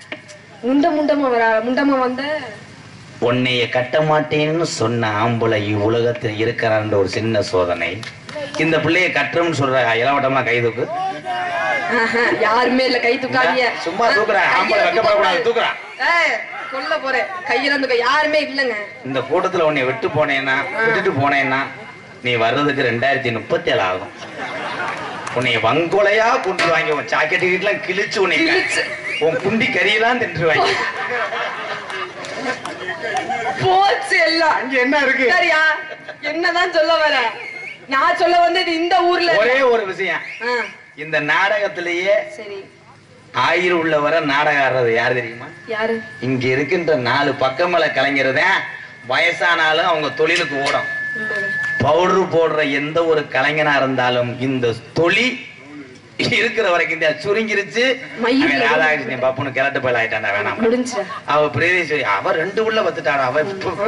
முண்டமா வந்த. உன்னைய கட்ட மாட்டேன்னு சொன்ன ஆம்பளை உலகத்தில் இருக்கிறான் ஒரு சின்ன சோதனை. இந்த பிள்ளைய கட்டுறோம்னு சொல்ற இளவட்டமா கை தூக்கு. யாருமே இல்ல, கை தூக்காதீங்க. சும்மா தூக்குறேன். ஆம்பளை வைக்கப்படக்கூடாது, தூக்குறான். கொல்ல போறேன், கையில தூக்க யாருமே இல்லங்க. இந்த கூட்டத்துல உன்னை விட்டுட்டு போனேன்னா நீ வர்றதுக்கு 2037 ஆகும். உன்னை வங்கொலையா கொண்டு வாங்கி உன் சாக்கெட்டு வீட்டுலாம் கிழிச்சு உன்னை உன் குண்டி கறியெல்லாம் தின்றுவாங்க. போச்சு எல்லாம். அங்க என்ன இருக்கு? சரியா? என்னதான் சொல்ல வர? நான் சொல்ல வந்தது இந்த ஊர்ல ஒரே ஒரு விஷயம். இந்த நாடகத்திலேயே சரி ஆயிரம் உள்ளவரை நாடகம் ஆடுறது யாரு தெரியுமா? யாரு? இங்க இருக்கின்ற 4 பக்கமலை கலைஞர்தான் வயசானாலும் அவங்க தொழிலுக்கு ஓடும். பவுடர் போடுற எந்த ஒரு கலைஞனா இருந்தாலும் இந்த தொழி இருக்கிற வரைக்கும் சுருங்கிருச்சு. ராதாகிருஷ்ணன் பாப்புன்னு கிளட்டு போய் ஆயிட்டாண்டா. வேணாம், அவ பிரேதீஸ்வரி அவ 2 உள்ள பத்துட்டாடா. அவ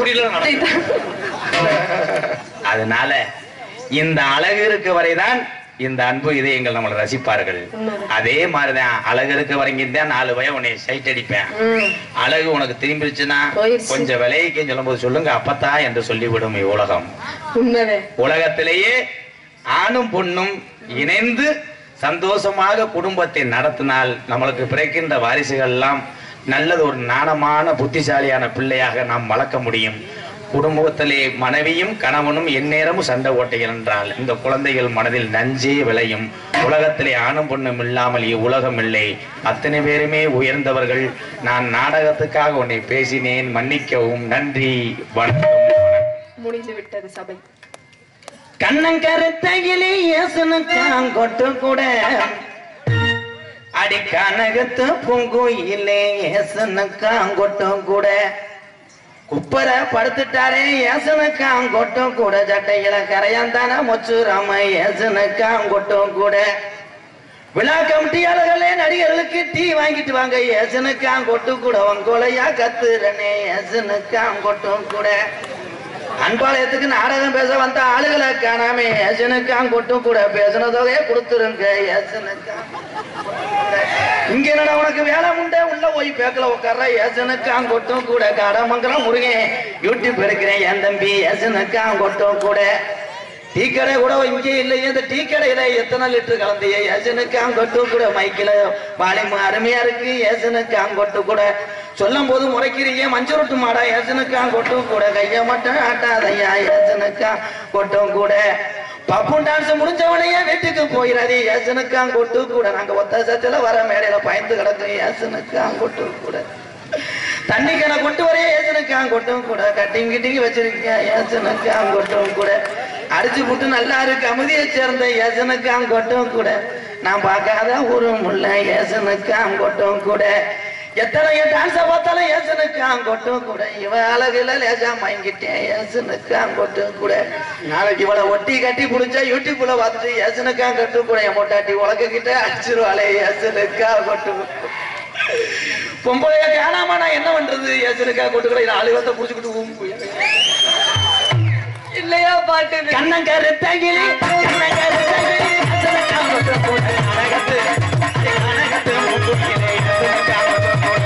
அதனால இந்த அழகு இருக்க வரைதான் இந்த அன்பு இதயங்கள் நம்மளை ரசிப்பார்கள். அதே மாதிரிதான் அழகு இருக்க வரைக்கும் தான் 4 பயம் உன்னை சைட் அடிப்பேன். அழகு உனக்கு திரும்பிடுச்சுன்னா கொஞ்சம் விலைக்கு சொல்லும் போது சொல்லுங்க அப்பத்தா என்று சொல்லிவிடும் இவ்வுலகம். உலகத்திலேயே ஆணும் பொண்ணும் இணைந்து சந்தோஷமாக குடும்பத்தை நடத்தினால் நம்மளுக்கு பிறக்கின்ற வாரிசுகள் எல்லாம் நல்லது ஒரு நாணமான புத்திசாலியான பிள்ளையாக நாம் வளர்க்க முடியும். குடும்பத்திலே மனைவியும் கணவனும் எந்நேரமும் சண்டை ஓட்டைகள் என்றால் இந்த குழந்தைகள் மனதில் நஞ்சே விளையும். உலகத்திலே ஆணும் பொண்ணும் இல்லாமல் இவ்வுலகம் இல்லை. அத்தனை பேருமே உயர்ந்தவர்கள். நான் நாடகத்துக்காக உன்னை பேசினேன், மன்னிக்கவும். நன்றி, வணக்கம். முடிந்து விட்டது சபை. கண்ணங்கருத்தையிலே ஏசனுக்காங்கொட்டு கூட அடி கனகத்து பூங்குயிலே ஏசனுக்காங்கொட்டும் கூட குப்பர படுத்துட்டாரே ஏசனுக்காங்கொட்டும் கூட சட்டையில கரையாந்தான மொச்சுராம ஏசனுக்காங்கொட்டும் கூட விழா கமிட்டியாளர்களே நடிகர்களுக்கு டீ வாங்கிட்டு வாங்க ஏசனுக்காங்கொட்டும் கூட வங்கோலையா கத்துறனே ஏசனுக்காங்கொட்டும் கூட அன்பாளையத்துக்கு நாடகம் பேச வந்த ஆளுகளை காணாம ஏசனுக்காங்கொட்டும் கூட பேசின தொகையை கொடுத்துருங்க ஏசனுக்கா. இங்க என்னடா உனக்கு வேலை உண்டே உள்ள போய் பேக்கல உட்கார்ற ஏசனுக்காங்கொட்டும் கூட காடமங்கலம் முருகன் யூடியூப் எடுக்கிறேன் என் தம்பி ஏசனுக்காங்கொட்டும் கூட. டீ கடை கூட இங்கே இல்லையே. இந்த டீ கடையில எத்தனை லிட்டர் கலந்தையே ஏசனுக்காங்கொட்டும் கூட. மைக்கில வாலிமா அருமையா இருக்கு ஏசனுக்காங்கொட்டும் கூட. சொல்லும் போது முறைக்கிறீங்க மஞ்சள் மாடா ஏசனுக்காங்கொட்டும் கூட. கைய மட்டும் ஆட்டாதையா ஏசனுக்காங்கொட்டும் கூட. பப்பு டான்ஸ் முடிஞ்சவனையே வீட்டுக்கு போயிடாது ஏசனுக்காங்கொட்டும் கூட. நாங்க ஒத்த சத்துல வர மேடையில பயந்து கிடக்கும் ஏசனுக்காங்கொட்டும் கூட. தண்ணி கணை கொண்டு வரே ஏசனுக்காங்கொட்டும் கூட. கட்டிங் கிட்டிங் வச்சிருக்கீங்க ஏசனுக்காங்கொட்டும் கூட. அடிச்சு புட்டு நல்லா இருக்கு அமைதியை சேர்ந்த ஏசனுக்காங்கொட்டும் கூட. நான் பார்க்காத ஒரு முள்ள ஏசனுக்காங்கொட்டும் கூட. எத்தனை டான்ஸ பார்த்தாலும் ஏசனுக்கு அங்கொட்டும் கூட இவன் அழகுல லேசா மயங்கிட்டேன் ஏசனுக்கு அங்கொட்டும் கூட நாளைக்கு இவளை ஒட்டி கட்டி புடிச்சா யூடியூப்ல பார்த்துட்டு ஏசனுக்கு அங்கொட்டும் கூட என் மொட்டாட்டி உலக கிட்ட அடிச்சிருவாளே ஏசனுக்கு அங்கொட்டும் பொம்பளைய காணாம நான் என்ன பண்றது ஏசனுக்கா கொட்டு கூட 4 பேர்த்த புடிச்சுக்கிட்டு இல்லையா பாட்டு கண்ணங்கரு தகிலி கண்ணங்கரு தகிலி ஏசனுக்கு அங்கொட்டும் கூட அழகத்து அழகத்து முட்டுக்கிலே ஏசனுக்கு அங்கொட்டும் கூட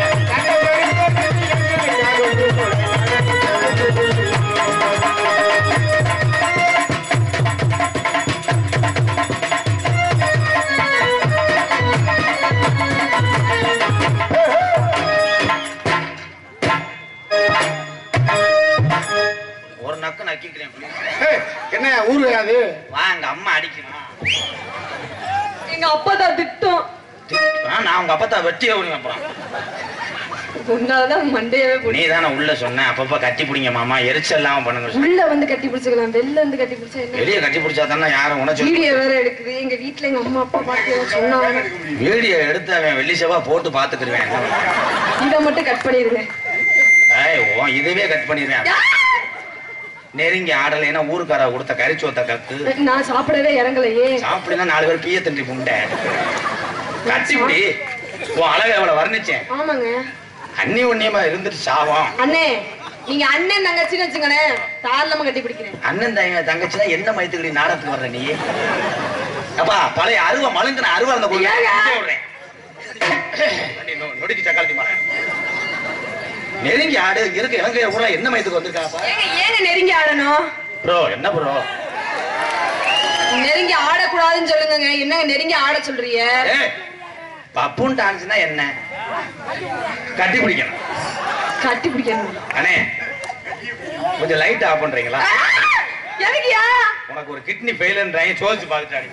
ஒரு நக்கு நக்கிக்கிறேன் என்ன ஊரு அது வா எங்க அம்மா அடிக்கணும் எங்க அப்பா தான் திட்டம் நான் உங்க அப்பா வெட்டியே விடுங்க அப்புறம் உன்னாலதான் மண்டையவே நீ தானே உள்ள சொன்ன அப்பப்ப கட்டி பிடிங்க மாமா எரிச்சல் இல்லாம பண்ணுங்க உள்ள வந்து கட்டி பிடிச்சுக்கலாம் வெளில வந்து கட்டி பிடிச்சா என்ன வெளியே கட்டி பிடிச்சா தானே யாரும் உணர்ச்சி வீடியோ வேற எடுக்குது எங்க வீட்டுல எங்க அம்மா அப்பா பாத்து சொன்னாங்க வீடியோ எடுத்து அவன் வெள்ளி செவ்வா போட்டு பாத்துக்கிடுவேன் இதை மட்டும் கட் பண்ணிருங்க இதுவே கட் பண்ணிடுவேன் நெருங்கி ஆடலைன்னா ஊருக்கார கொடுத்த கறிச்சோத்த கக்கு நான் சாப்பிடவே இறங்கலையே சாப்பிடுனா 4 பேர் பீய தண்டி புண்டை கட்டிப்பிடி உன் அழகை எவ்வளவு வர்ணிச்சேன் ஆமாங்க அன்னி ஒன்னியமா இருந்துட்டு சாவம் அண்ணே நீங்க அண்ணன் தங்கச்சின்னு வச்சுங்களேன் தாராளமா கட்டி பிடிக்கிறேன் அண்ணன் தங்கச்சினா என்ன மயத்துக்கடி நாடகத்துக்கு வர்ற நீ அப்பா பழைய அருவ மழுங்கின அருவா இருந்த விடுறேன் நொடிக்கு சக்காலத்தி மாற நெருங்கி ஆடு இருக்கு இலங்கை ஊர்ல என்ன மயத்துக்கு வந்திருக்காப்பா ஏங்க நெருங்கி ஆடணும் ப்ரோ என்ன ப்ரோ நெருங்கி ஆடக்கூடாதுன்னு சொல்லுங்க என்னங்க நெருங்கி ஆட சொல்றீங்க பப்புன் டான்ஸ்னா என்ன கட்டி பிடிக்கணும் கட்டி பிடிக்கணும் அண்ணே கொஞ்சம் லைட் ஆஃப் பண்றீங்களா எதுக்குயா உனக்கு ஒரு கிட்னி ஃபெயில்ன்றாங்க சோதிச்சு பார்த்துட்டாடி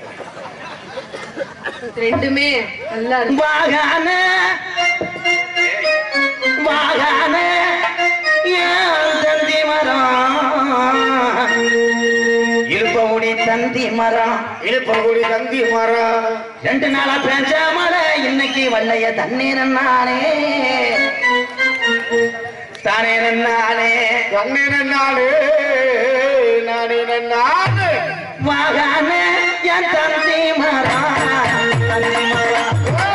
ரெண்டுமே நல்லா இருக்கு வாகானே வாகானே ஏன் தந்தி மரம் இழுப்பகுடி தந்தி மரம் இழுப்பகுடி தந்தி மரம் 2 நாளா பேஞ்ச மழை இன்னைக்கு வள்ளைய தண்ணீர் நானே தானே நானே நானே நானே நானே வாகானே என் தந்தி மரம் தந்தி மரம்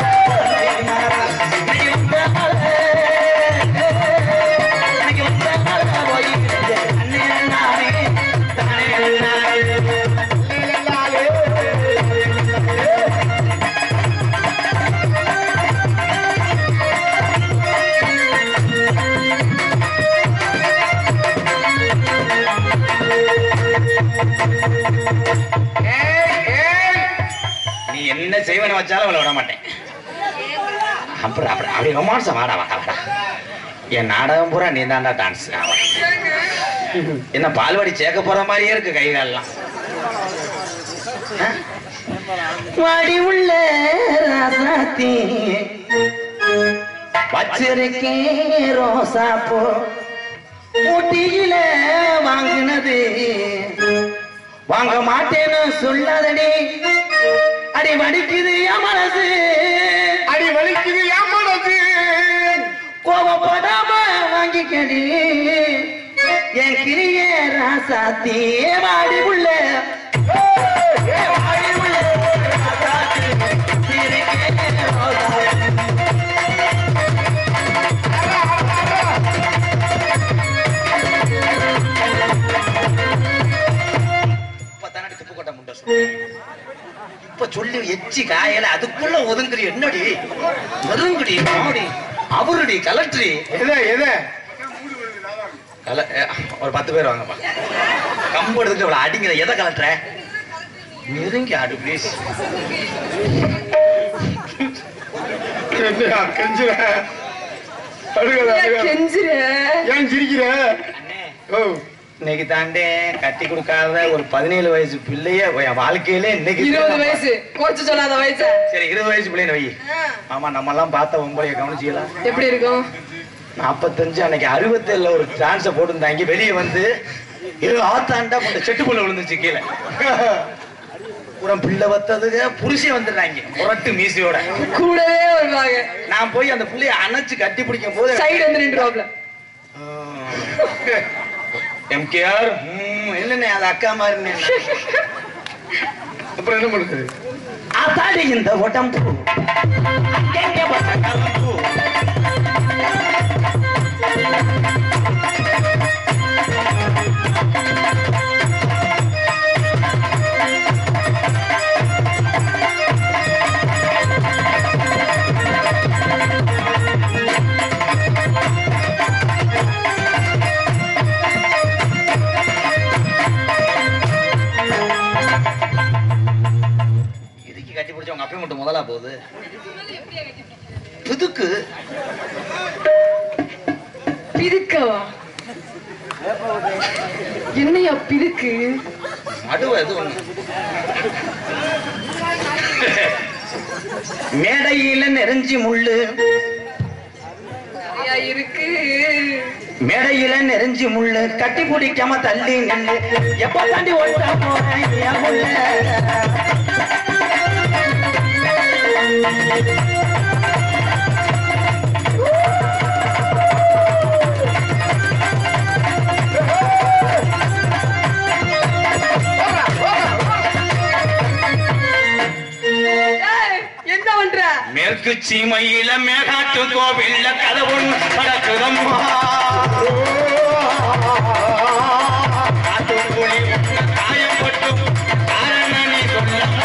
நீ என்ன செய்வன வச்சாலும் அவளை விட மாட்டேன் அப்புறம் அப்படி ரொமான்ஸா வாடா வாடா வாடா என் நாடகம் பூரா நீ தாண்டா டான்ஸ் என்ன பால்வாடி சேர்க்க போற மாதிரியே இருக்கு கைகாலெல்லாம் வாடி உள்ள ராசாத்தி வச்சிருக்கேன் ரோசா போ ஊட்டியில வாங்கினது வாங்க மாட்டேன்னு சொல்லாதடி அடி வடிக்குது என் மனசு அடி வலிக்குது என் மனசு கோபப்படாம வாங்கிக்கடி என் கிளியே ராசாத்தி வாடி உள்ள இப்ப சொல்லி எச்சி காயல அதுக்குள்ள ஒதுங்குறி என்னடி ஒதுங்குடி மாடி அவருடி கலெக்டரி ஒரு 10 பேர் வாங்கப்பா கம்பு எடுத்துட்டு இவ்வளவு அடிங்கிற எதை கலெக்டர நெருங்கி ஆடு பிளீஸ் ஏன் சிரிக்கிற இன்னைக்கு தாண்டே கட்டி கொடுக்காத ஒரு 17 வயசு பிள்ளைய வாழ்க்கையில இன்னைக்கு 20 வயசு கோச்சு சொல்லாத வயசு சரி 20 வயசு பிள்ளைன்னு வை ஆமா நம்ம எல்லாம் பார்த்த உங்களைய கவனிச்சிக்கலாம் எப்படி இருக்கும் 45 அன்னைக்கு 67 ஒரு டான்ஸ போட்டுருந்தாங்க வெளியே வந்து ஆத்தாண்டா போட்ட செட்டு புள்ள விழுந்துச்சு கீழே பூரா பிள்ளை வத்ததுங்க புருஷன் வந்துடுறாங்க புரட்டு மீசையோட கூடவே வருவாங்க. நான் போய் அந்த பிள்ளைய அணைச்சு கட்டி பிடிக்கும் போது சைடு வந்து நின்றுவாப்ல. எம்கேஆர் என்னண்ணே அது அக்கா மாதிரி. அப்புறம் என்ன பண்ணுது? அதாடி இந்த உடம்பு கட்டி பிடிச்ச உங்க அப்பா மட்டும் முதலா போகுது பிதுக்கு பிதுக்கவா? என்னையா பிதுக்கு? மடுவ அது ஒண்ணு. மேடையில நெருஞ்சி முள்ளு இருக்கு. மேடையில நெருஞ்சி முள்ளு கட்டி பிடிக்காம தள்ளி நின்று எப்ப தாண்டி ஓட்ட போறேன். என்ன பண்ற? மேற்கு சீமையில மேகாட்டு கோவில்ல கதை ஒண்ணு படக்குதம்மா. காயப்பட்டு காரணம் நீ சொல்லம்மா.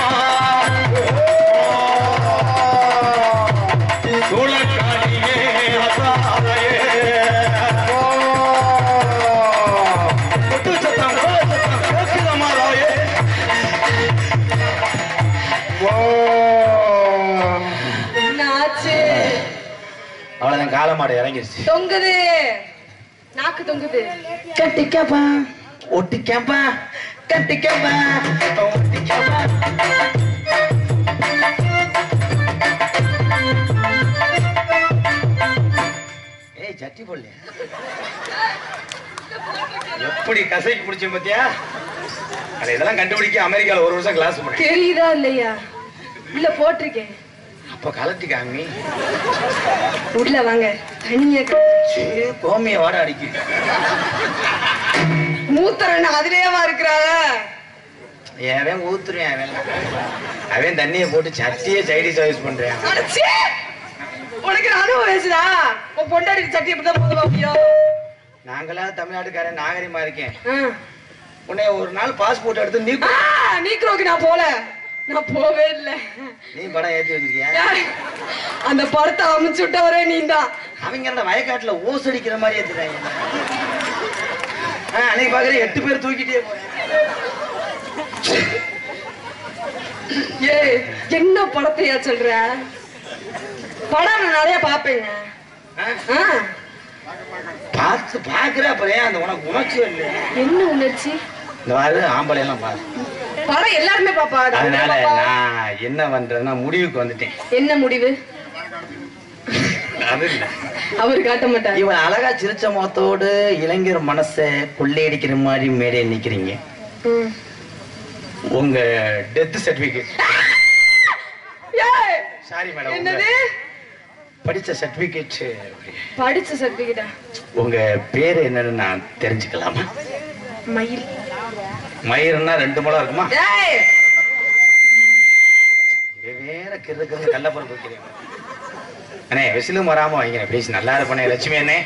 சூழக்காடியே அசாதையே சத்தம் கேட்குதம்மா ராயே. அவ்வளவுதான் காலமாடு இறங்கிருச்சு. தொங்குது நாக்கு தொங்குது. கட்டிக்கப்பா ஒட்டிக்கப்பா கட்டிக்கப்பா ஒட்டிக்கப்பா. ஏய் சட்டி போடல எப்படி கசைக்கு பிடிச்ச பத்தியா? அது இதெல்லாம் கண்டுபிடிக்க அமெரிக்கால ஒரு வருஷம் கிளாஸ் போனேன். தெரியுதா இல்லையா? உள்ள போட்டிருக்கேன். அப்ப கலட்டி காமி உள்ள வாங்க. தனியா கோமிய வாட அடிக்கு மூத்தரன் அதுலயேவா இருக்கிறாங்க. அவன் ஊத்துறேன் அவன் தண்ணியை போட்டு சட்டியே சைடி சர்வீஸ் பண்றேன். உனக்கு அனுபவம் பேசுதா? உன் பொண்டாடி சட்டி எப்படிதான் போதுவா முடியும்? நாங்களா தமிழ்நாட்டுக்காரன் நாகரிகமா இருக்கேன். உன்னை ஒரு நாள் பாஸ்போர்ட் எடுத்து நீக்குறோக்கு நான் போல. நான் போவே இல்லை. நீ படம் ஏற்றி வச்சிருக்கியா? அந்த படத்தை அமைச்சு விட்டவரே நீ தான். அவங்க என்ன வயக்காட்டுல ஓசு அடிக்கிற மாதிரி ஏத்துறாங்க. அன்னைக்கு பாக்குற 8 பேர் தூக்கிட்டே போறேன். ஏ என்ன படத்தையா சொல்ற? படம் நான் நிறைய பாப்பேங்க. பார்த்து பாக்குற அப்புறம் அந்த உனக்கு உணர்ச்சி இல்லை. என்ன உணர்ச்சி? இந்த மாதிரி ஆம்பளை எல்லாம் பாரு. படம் எல்லாருமே பாப்பா. அதனால நான் என்ன பண்றேன்னா முடிவுக்கு வந்துட்டேன். என்ன முடிவு? அது இல்ல அவர் காட்ட மாட்டார். இவன் அழகா சிரிச்ச முகத்தோடு இளைஞர் மனசை கொள்ளையடிக்கிற மாதிரி மேடையில் நிக்கிறீங்க. உங்க டெத் சர்டிபிகேட். Sorry madam. என்னது? படிச்ச சர்டிபிகேட். படிச்ச சர்டிபிகேட்டா? உங்க பேரு என்னன்னு நான் தெரிஞ்சுக்கலாமா? மயில். மயிர்னா 2 முளம் இருக்குமா? வேற கிறுக்கு கள்ளப்பருப்பு வைக்கிறேன். அண்ணே விசிலும் வராம வைங்க ப்ளீஸ். நல்லா இருப்பண்ணே லட்சுமி அண்ணே.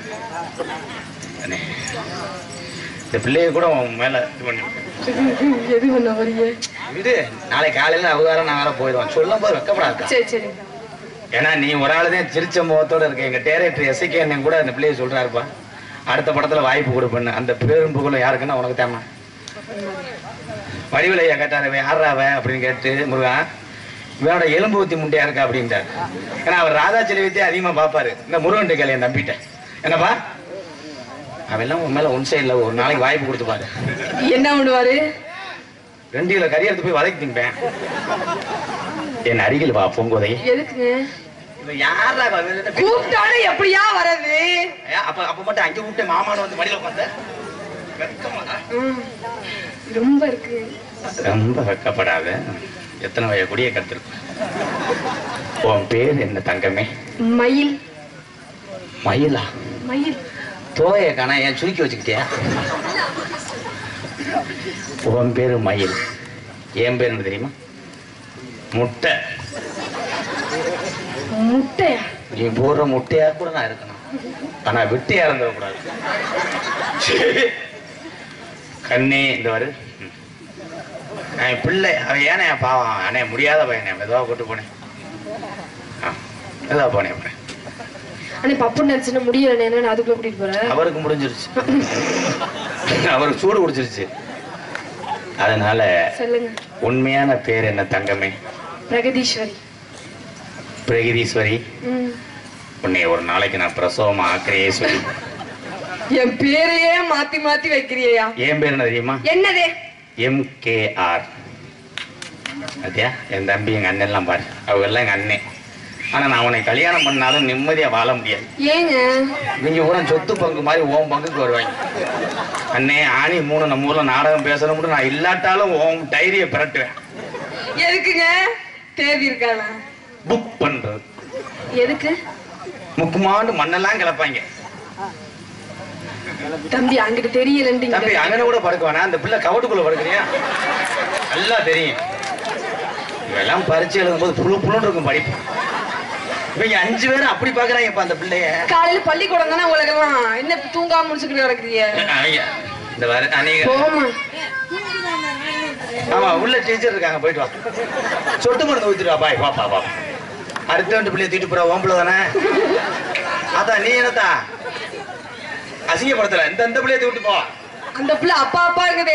அண்ணே இந்த பிள்ளைய கூட உன் மேல இது பண்ணி எது பண்ண வரீங்க? விடு, நாளை காலையில அவகாரம் நான் வேற போயிடுவோம். சொல்லும் போது வெக்கப்படாது. சரி சரி. ஏன்னா நீ ஒரு ஆள் தான் சிரிச்ச முகத்தோட இருக்க. எங்க டைரக்டர் எஸ்ஐகே அண்ணன் கூட அந்த பிள்ளைய சொல்றாருப்பா, அடுத்த படத்துல வாய்ப்பு கொடுப்பேன்னு. அந்த பேரும் புகழும் யாருக்குன்னா உனக்கு தேமா. வடிவிலையா கேட்டாரு யாராவ அப்படின்னு கேட்டு, முருகா இவனோட எலும்பு ஊத்தி முண்டையா இருக்கா அப்படின்ட்டாரு. ஏன்னா அவர் ராதா செலவித்தே அதிகமா பாப்பாரு. இந்த முருகன் கேள்வி என் தம்பிட்ட என்னப்பா அவெல்லாம் உன் மேல ஒன் சைட்ல ஒரு நாளைக்கு வாய்ப்பு கொடுத்துப்பாரு. என்ன பண்ணுவாரு? 2 கிலோ கறி எடுத்து போய் வதக்கி திம்பேன். என் அருகில் வா பூங்கோதை. எதுக்குங்க? யாரா கூப்பிட்டாலும் எப்படியா வரது? அப்ப மட்டும் அங்க கூப்பிட்டு மாமான்னு வந்து மடியில உட்காந்து ரொம்ப இருக்கு. ரொம்ப வெக்கப்படாத. எத்தனை வய குடிய கத்திருக்க. உன் பேர் என்ன தங்கமே? மயில். மயிலா? மயில். தோய காணா ஏன் சுருக்கி வச்சுக்கிட்டியா? உன் பேரு மயில். என் பேர் என்ன தெரியுமா? முட்டை. முட்டையா? நீ போடுற முட்டையா கூட நான் இருக்கணும், ஆனா விட்டையா இருந்துடக்கூடாது. கண்ணே இந்த வரு என் பிள்ளை. அவன் ஏனே பாவம் அண்ணே முடியாத பையனே, மெதுவா கூட்டு போனேன். மெதுவா போனேன். அண்ணே பப்பு நினைச்சுன்னா முடியல, என்ன அதுக்குள்ள கூட்டிட்டு போறேன். அவருக்கு முடிஞ்சிருச்சு, அவருக்கு சூடு குடிச்சிருச்சு. அதனால சொல்லுங்க. உண்மையான பேர் என்ன தங்கமே? பிரகதீஸ்வரி. பிரகதீஸ்வரி. உன்னை ஒரு நாளைக்கு நான் பிரசவமா ஆக்கிரையே சொல்லி என் பேரையே மாத்தி மாத்தி வைக்கிறியா? என் பேர் என்ன தெரியுமா? என்னது? MKR. அத்தியா என் தம்பி எங்க அண்ணன் எல்லாம் பாரு, அவங்க எல்லாம் எங்க அண்ணன். ஆனா நான் உன்னை கல்யாணம் பண்ணாலும் நிம்மதியா வாழ முடியாது. ஏங்க? நீங்க கூட சொத்து பங்கு மாதிரி ஓம் பங்குக்கு வருவாங்க. அண்ணே ஆணி 3 நம்ம ஊர்ல நாடகம் பேசணும், நான் இல்லாட்டாலும் ஓம் டைரிய பிரட்டுவேன். எதுக்குங்க? தேதி இருக்கானா? புக் பண்றது. எதுக்கு? முக்குமாண்டு மண்ணெல்லாம் கிளப்பாங்க. தம்பி அங்கிட்டு தெரியல. தம்பி அங்கன கூட படுக்குவானா? அந்த பிள்ளை கவட்டுக்குள்ள படுக்கிறியா? நல்லா தெரியும். இதெல்லாம் பரிச்சு எழுதும் போது புழு புழுன்னு இருக்கும் படிப்பு. இவங்க 5 பேரும் அப்படி பாக்குறாங்க. இப்ப அந்த பிள்ளைய காலையில பள்ளிக்கூடம் தானே உலகெல்லாம் என்ன தூங்காம முடிச்சுக்கிட்டு கிடக்குறீங்க? இந்த வர ஆமா உள்ள டீச்சர் இருக்காங்க, போயிட்டு வா. சொட்டு மருந்து ஊத்திட்டு வா. பாய் பாப்பா பாப்பா. அடுத்த 2 பிள்ளைய தூக்கிட்டு போற ஓம்புல தானே. அதான் நீ என்னத்தா அசிங்கப்படுத்தல. இந்த பிள்ளைய தூக்கிட்டு போ. அந்த பிள்ளை அப்பா அப்பா இருக்குதே.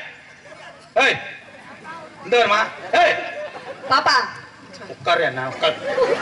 இந்த வருமா? பாப்பா உட்காரு. என்ன உட்காரு.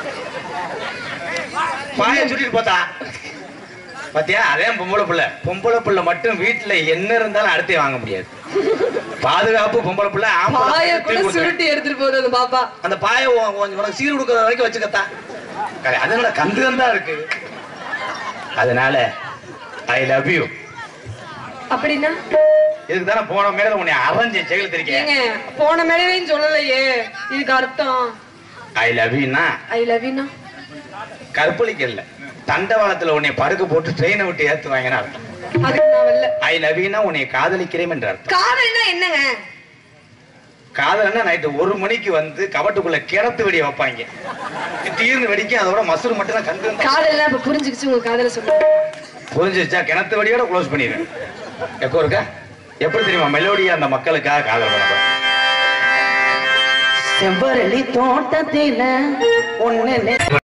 பாய சுட்டிட்டு போத்தா. பாத்தியா? அதே பொம்பளை பிள்ளை. பொம்பளை பிள்ளை மட்டும் வீட்டுல என்ன இருந்தாலும் அடுத்தே வாங்க முடியாது. பாதுகாப்பு பொம்பளை பிள்ளை. சுருட்டி எடுத்துட்டு போகுது அந்த பாப்பா. அந்த பாய உனக்கு சீர் கொடுக்கற வரைக்கும் வச்சுக்கத்தா. அதனால கந்து கந்தா இருக்கு. அதனால ஐ லவ் யூ. அப்படின்னா இதுக்கு தானே போன மேல உன்னை அரைஞ்சேன் செயல் தெரியுங்க. போன மேலையும் சொல்லலையே. இதுக்கு அர்த்தம் ஐ லவ் யூனா? ஐ லவ் யூனா கற்பழிக்கல, தண்டவாளத்துல உன்னை படுக்க போட்டு ட்ரெயினை விட்டு ஏத்துவாங்கன்னு அர்த்தம். ஐ லவ் யூனா உன்னை காதலிக்கிறேன் என்ற அர்த்தம். காதல்னா என்னங்க? காதல்னா நைட்டு 1 மணிக்கு வந்து கவட்டுக்குள்ள கிணத்து வெடிய வைப்பாங்க. தீர்ந்து வெடிக்கும். அதோட மசூர் மட்டும் தான் கண்டு. காதல்னா இப்ப புரிஞ்சுக்கிச்சு. உங்க காதல சொல்லுங்க. புரிஞ்சிச்சா? கிணத்து வெடியோட க்ளோஸ் பண்ணிடுறேன். எக்கோ இருக்கா? எப்படி தெரியுமா? மெலோடியா அந்த மக்களுக்காக காதல் பண்ண செம்பரளி தோட்டத்தில ஒண்ணு